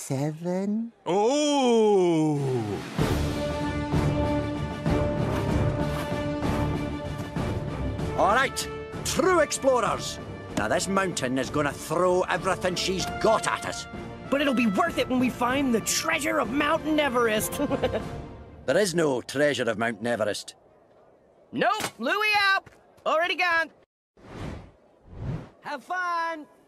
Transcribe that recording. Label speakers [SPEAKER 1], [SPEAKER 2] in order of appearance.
[SPEAKER 1] 7.
[SPEAKER 2] Oh!
[SPEAKER 3] All right, true explorers. Now this mountain is gonna throw everything she's got at us.
[SPEAKER 4] But it'll be worth it when we find the treasure of Mountain Everest.
[SPEAKER 3] There is no treasure of Mount Everest.
[SPEAKER 4] Nope, Louie out. Already gone. Have fun.